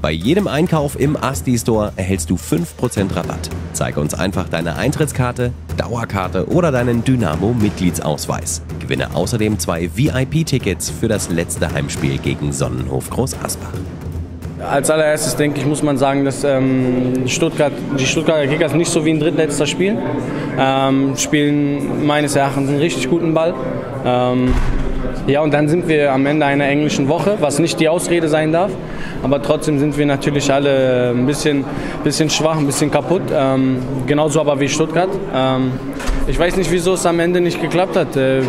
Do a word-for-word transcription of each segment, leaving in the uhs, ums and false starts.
Bei jedem Einkauf im Asti Store erhältst du fünf Prozent Rabatt. Zeige uns einfach deine Eintrittskarte, Dauerkarte oder deinen Dynamo-Mitgliedsausweis. Gewinne außerdem zwei V I P-Tickets für das letzte Heimspiel gegen Sonnenhof Groß Asbach. Als allererstes denke ich, muss man sagen, dass ähm, Stuttgart, die Stuttgarter Kickers nicht so wie ein drittletzter spielen. Ähm, spielen meines Erachtens einen richtig guten Ball. Ähm, ja, und dann sind wir am Ende einer englischen Woche, was nicht die Ausrede sein darf. Aber trotzdem sind wir natürlich alle ein bisschen, bisschen schwach, ein bisschen kaputt. Ähm, genauso aber wie Stuttgart. Ähm, ich weiß nicht, wieso es am Ende nicht geklappt hat. Äh,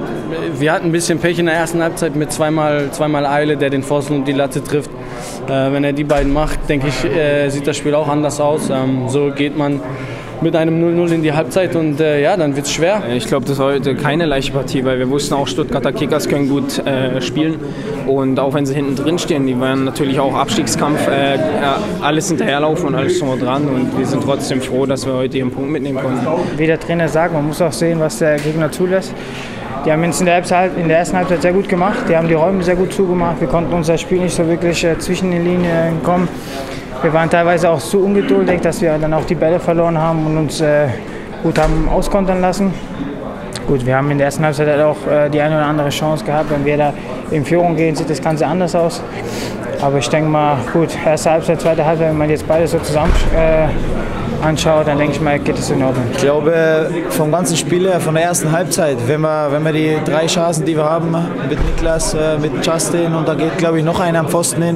wir hatten ein bisschen Pech in der ersten Halbzeit mit zweimal, zweimal Eile, der den Pfosten und die Latte trifft. Äh, wenn er die beiden macht, denke ich, äh, sieht das Spiel auch anders aus. Ähm, so geht man mit einem null null in die Halbzeit und äh, ja, dann wird es schwer. Ich glaube, das war heute keine leichte Partie, weil wir wussten auch, Stuttgarter Kickers können gut äh, spielen. Und auch wenn sie hinten drin stehen, die werden natürlich auch Abstiegskampf, äh, alles hinterherlaufen und alles drum und dran. Und wir sind trotzdem froh, dass wir heute ihren Punkt mitnehmen konnten. Wie der Trainer sagt, man muss auch sehen, was der Gegner zulässt. Die haben uns in der, in der ersten Halbzeit sehr gut gemacht, die haben die Räume sehr gut zugemacht. Wir konnten unser Spiel nicht so wirklich äh, zwischen den Linien kommen. Wir waren teilweise auch zu ungeduldig, dass wir dann auch die Bälle verloren haben und uns äh, gut haben auskontern lassen. Gut, wir haben in der ersten Halbzeit halt auch äh, die eine oder andere Chance gehabt. Wenn wir da in Führung gehen, sieht das Ganze anders aus. Aber ich denke mal, gut, erste Halbzeit, zweite Halbzeit, wenn man jetzt beide so zusammen äh, anschaut, dann denke ich mal, geht es in Ordnung. Ich glaube, vom ganzen Spiel her, von der ersten Halbzeit, wenn wir, wenn wir die drei Chancen, die wir haben, mit Niklas, äh, mit Justin und da geht, glaube ich, noch einer am Pfosten hin,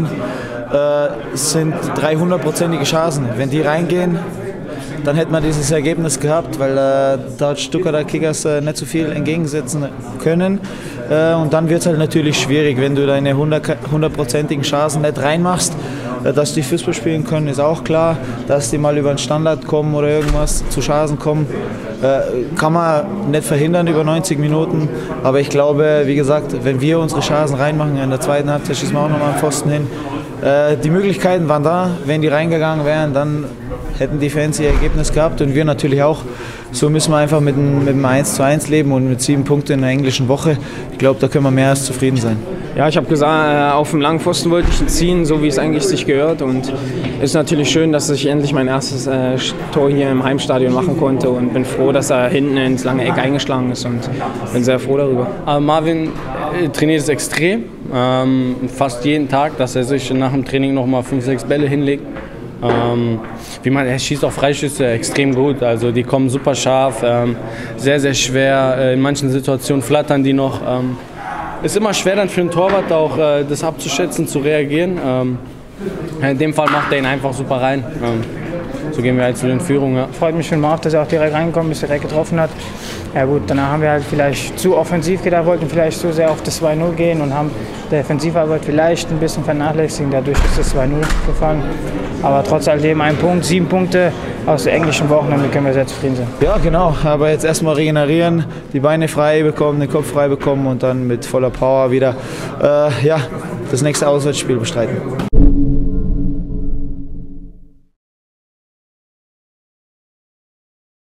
äh, sind dreihundertprozentige Chancen. Wenn die reingehen, dann hätte man dieses Ergebnis gehabt, weil äh, da hat Stuttgarter Kickers äh, nicht so viel entgegensetzen können. Äh, und dann wird es halt natürlich schwierig, wenn du deine hundertprozentigen Chancen nicht reinmachst. Äh, dass die Fußball spielen können, ist auch klar. Dass die mal über einen Standard kommen oder irgendwas zu Chancen kommen, äh, kann man nicht verhindern über neunzig Minuten. Aber ich glaube, wie gesagt, wenn wir unsere Chancen reinmachen, in der zweiten Halbzeit schießen wir auch nochmal einen Pfosten hin. Äh, die Möglichkeiten waren da, wenn die reingegangen wären, dann hätten die Fans ihr Ergebnis gehabt und wir natürlich auch. So müssen wir einfach mit einem, mit einem eins zu eins leben und mit sieben Punkten in der englischen Woche. Ich glaube, da können wir mehr als zufrieden sein. Ja, ich habe gesagt, auf dem langen Pfosten wollte ich ihn ziehen, so wie es eigentlich sich gehört. Und es ist natürlich schön, dass ich endlich mein erstes äh, Tor hier im Heimstadion machen konnte und bin froh, dass er hinten ins lange Eck eingeschlagen ist und bin sehr froh darüber. Aber Marvin äh, trainiert es extrem, ähm, fast jeden Tag, dass er sich nach dem Training noch mal fünf, sechs Bälle hinlegt. Ähm, wie man, er schießt auch Freischüsse extrem gut, also die kommen super scharf, ähm, sehr, sehr schwer, äh, in manchen Situationen flattern die noch. Ähm, ist immer schwer dann für einen Torwart auch äh, das abzuschätzen, zu reagieren. Ähm, in dem Fall macht er ihn einfach super rein. Ähm, so gehen wir halt zu den Führungen. Ja. Freut mich für den Marv, dass er auch direkt reingekommen ist, direkt getroffen hat. Ja gut, danach haben wir halt vielleicht zu offensiv gedacht, wollten vielleicht zu sehr auf das zwei null gehen und haben die Defensivarbeit vielleicht ein bisschen vernachlässigt. Dadurch ist das zwei null gefallen. Aber trotz alledem ein Punkt, sieben Punkte aus der englischen Woche, damit können wir sehr zufrieden sein. Ja genau, aber jetzt erstmal regenerieren, die Beine frei bekommen, den Kopf frei bekommen und dann mit voller Power wieder äh, ja, das nächste Auswärtsspiel bestreiten.